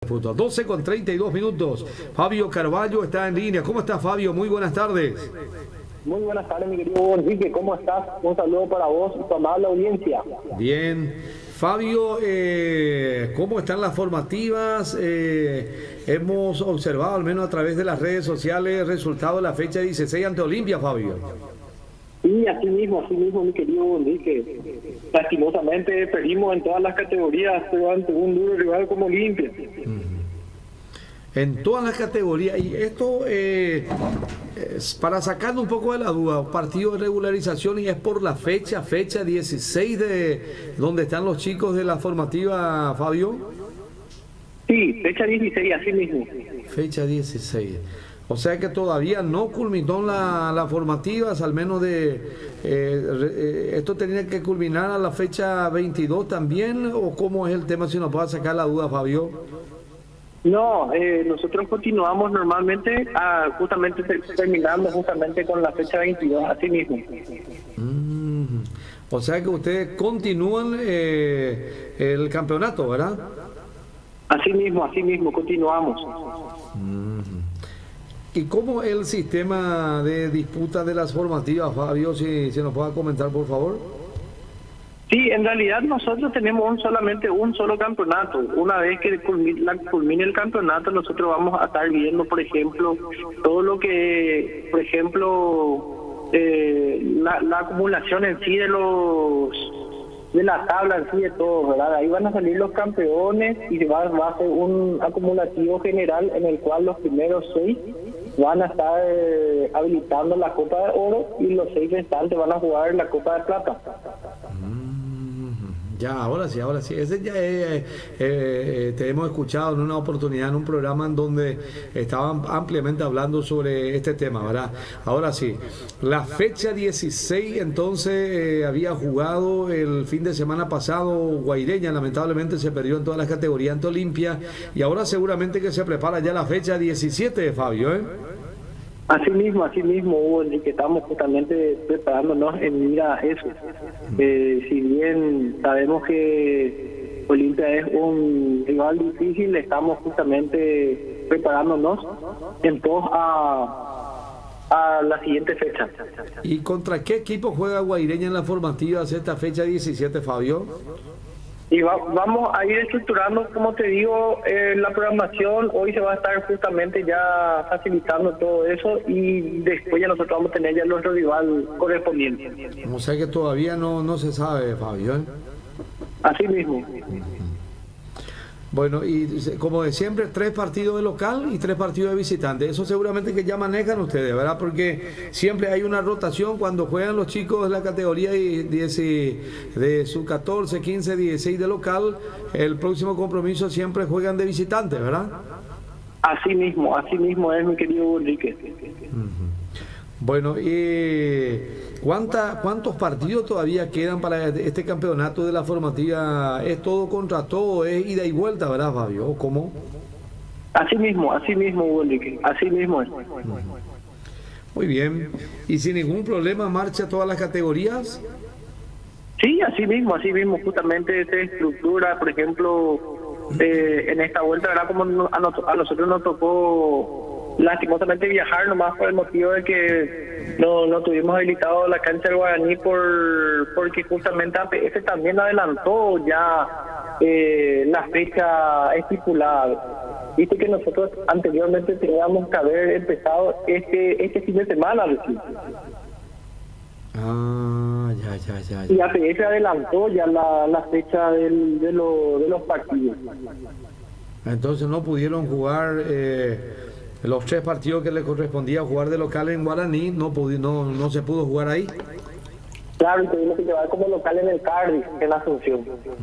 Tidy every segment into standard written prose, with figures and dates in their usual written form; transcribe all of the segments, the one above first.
Fútbol. 12:32. Fabio Carvalho está en línea. ¿Cómo está, Fabio? Muy buenas tardes. Muy buenas tardes, mi querido Enrique. ¿Cómo estás? Un saludo para vos y tu amable audiencia. Bien. Fabio, ¿cómo están las formativas? Hemos observado, al menos a través de las redes sociales, el resultado de la fecha 16 ante Olimpia, Fabio. Sí, así mismo, mi querido Enrique. Lastimosamente perdimos en todas las categorías, pero ante un duro rival como Olimpia. En todas las categorías. Y esto, para sacarnos un poco de la duda, partido de regularización, y es por la fecha 16 de donde están los chicos de la formativa, Fabio. Sí, fecha 16, así mismo. Fecha 16. O sea que todavía no culminó las formativas, al menos esto tenía que culminar a la fecha 22 también, o cómo es el tema, si nos puede sacar la duda, Fabio. No, nosotros continuamos normalmente, justamente terminamos justamente con la fecha 22, así mismo. O sea que ustedes continúan el campeonato, ¿verdad? Así mismo, continuamos. ¿Y cómo es el sistema de disputa de las formativas, Fabio? Si nos puede comentar, por favor. Sí, en realidad nosotros tenemos solamente un solo campeonato. Una vez que culmine el campeonato, nosotros vamos a estar viendo, por ejemplo, todo lo que, por ejemplo, la acumulación en sí de la tabla en sí de todo, ¿verdad? Ahí van a salir los campeones y va a ser un acumulativo general en el cual los primeros 6 van a estar habilitando la Copa de Oro y los 6 restantes van a jugar la Copa de Plata. Ya, ahora sí. Ese ya te hemos escuchado en una oportunidad, en un programa en donde estaban ampliamente hablando sobre este tema, ¿verdad? Ahora sí, la fecha 16 entonces había jugado el fin de semana pasado Guaireña, lamentablemente se perdió en todas las categorías ante Olimpia, y ahora seguramente que se prepara ya la fecha 17, Fabio, ¿eh? Así mismo, Hugo, Enrique, estamos justamente preparándonos en mira a eso. Si bien sabemos que Olimpia es un rival difícil, estamos justamente preparándonos en pos a la siguiente fecha. ¿Y contra qué equipo juega Guaireña en las formativas esta fecha 17, Fabio? Y vamos a ir estructurando, como te digo, la programación. Hoy se va a estar justamente ya facilitando todo eso y después ya nosotros vamos a tener ya nuestro rival correspondiente. O sea que todavía no se sabe, Fabio, ¿eh? Así mismo. Bueno, y como de siempre, 3 partidos de local y 3 partidos de visitante. Eso seguramente que ya manejan ustedes, ¿verdad? Porque siempre hay una rotación cuando juegan los chicos de la categoría de sub-14, 15, 16 de local. El próximo compromiso siempre juegan de visitante, ¿verdad? Así mismo es, mi querido Enrique. Bueno, y ¿cuántos partidos todavía quedan para este campeonato de la formativa? ¿Es todo contra todo? ¿Es ida y vuelta, verdad, Fabio? ¿O cómo? Así mismo, Enrique. Así mismo es. Muy bien. ¿Y sin ningún problema marcha todas las categorías? Sí, así mismo. Justamente se estructura, por ejemplo, en esta vuelta, ¿verdad? Como a nosotros nos tocó lastimosamente viajar nomás por el motivo de que no tuvimos habilitado la cancha del Guaraní porque justamente APF también adelantó ya la fecha estipulada. Viste que nosotros anteriormente teníamos que haber empezado este fin de semana recién. Ya. Y APF adelantó ya la fecha de los partidos. Entonces no pudieron jugar los 3 partidos que le correspondía jugar de local en Guaraní, no se pudo jugar ahí. Claro, y tuvimos que llevar como local en el Cardiff, en la Asunción.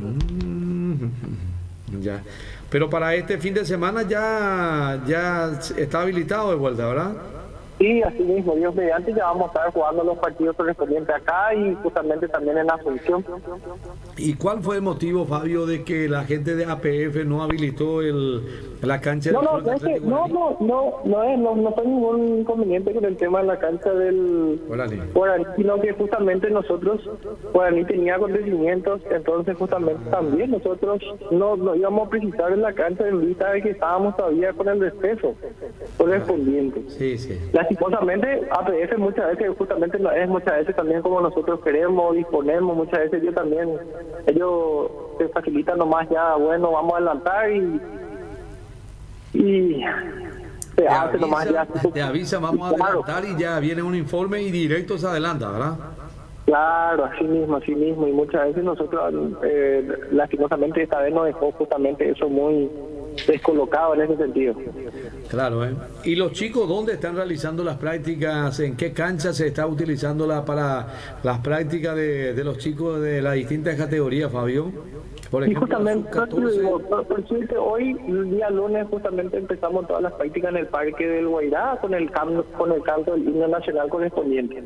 Ya. Pero para este fin de semana ya está habilitado de vuelta, ¿verdad? Sí, así mismo, Dios mediante, ya vamos a estar jugando los partidos correspondientes acá y justamente también en Asunción. ¿Y cuál fue el motivo, Fabio, de que la gente de APF no habilitó la cancha del Club Atlético Guaraní? No fue ningún inconveniente con el tema de la cancha del Guaraní, sino que justamente nosotros, Guaraní tenía acontecimientos, entonces justamente también nosotros no íbamos a precisar en la cancha en vista de que estábamos todavía con el despeso correspondiente. Sí, sí. Lastimosamente, APF muchas veces justamente no es muchas veces también como nosotros queremos, disponemos, muchas veces ellos se facilitan nomás ya, bueno, vamos a adelantar y se hace nomás ya. Te avisa, vamos a adelantar y ya viene un informe y directo se adelanta, ¿verdad? Claro, así mismo, y muchas veces nosotros, lastimosamente esta vez nos dejó justamente eso muy descolocado en ese sentido. Claro, ¿eh? ¿Y los chicos dónde están realizando las prácticas? ¿En qué cancha se está utilizando para las prácticas de los chicos de las distintas categorías, Fabio? Por ejemplo, y justamente, por suerte, hoy, el día lunes, justamente empezamos todas las prácticas en el Parque del Guairá con el canto del himno nacional correspondiente.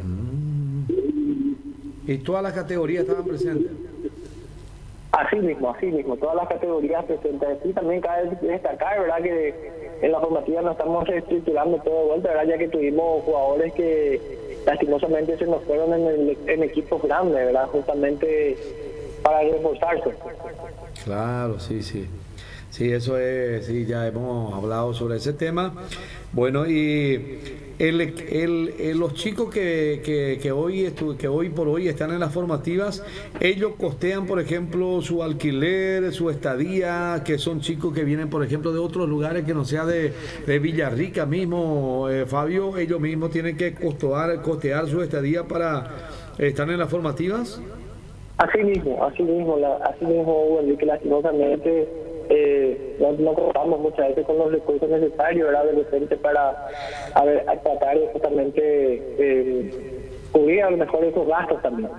¿Y todas las categorías estaban presentes? Así mismo, todas las categorías presentes. Y también cabe destacar, ¿verdad?, que en la formativa nos estamos reestructurando todo de vuelta, ¿verdad?, ya que tuvimos jugadores que lastimosamente se nos fueron en equipos grandes, ¿verdad?, justamente para reforzarse. Claro, sí. Sí, eso es, sí, ya hemos hablado sobre ese tema. Bueno, y los chicos que hoy por hoy están en las formativas, ellos costean, por ejemplo, su alquiler, su estadía, que son chicos que vienen, por ejemplo, de otros lugares que no sea de Villarrica mismo, Fabio, ellos mismos tienen que costear su estadía para estar en las formativas. Así mismo, que lastimosamente no contamos muchas veces con los recursos necesarios, ¿verdad?, de repente para tratar de justamente cubrir a lo mejor esos gastos también.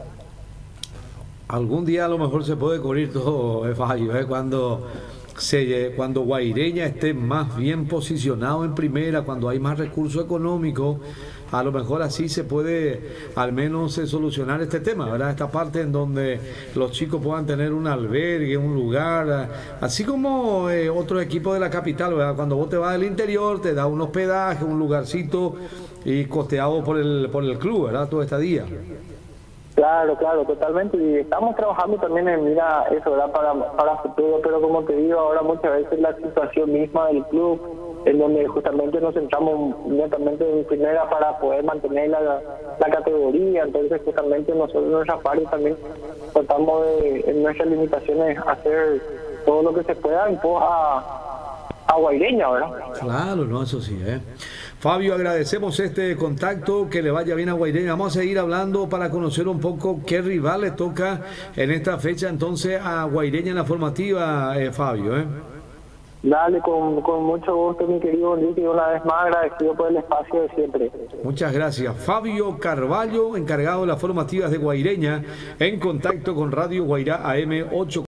Algún día a lo mejor se puede cubrir todo, Fabio, cuando Guaireña esté más bien posicionado en primera, cuando hay más recursos económicos, a lo mejor así se puede al menos solucionar este tema, ¿verdad? Esta parte en donde los chicos puedan tener un albergue, un lugar, así como otros equipos de la capital, ¿verdad? Cuando vos te vas del interior, te da un hospedaje, un lugarcito y costeado por el club, ¿verdad? Todo este día. Claro, totalmente, y estamos trabajando también en mira eso, ¿verdad?, para futuro, pero como te digo, ahora muchas veces la situación misma del club, en donde justamente nos centramos netamente en primera para poder mantener la categoría, entonces justamente nosotros en nuestra parte también tratamos en nuestras limitaciones hacer todo lo que se pueda en pos a Guaireña, ¿verdad? Claro, no, eso sí, Fabio, agradecemos este contacto, que le vaya bien a Guaireña. Vamos a seguir hablando para conocer un poco qué rival le toca en esta fecha entonces a Guaireña en la formativa, Fabio, Dale, con mucho gusto, mi querido Enrique, y una vez más agradecido por el espacio de siempre. Muchas gracias. Fabio Carvalho, encargado de las formativas de Guaireña, en contacto con Radio Guairá AM 8.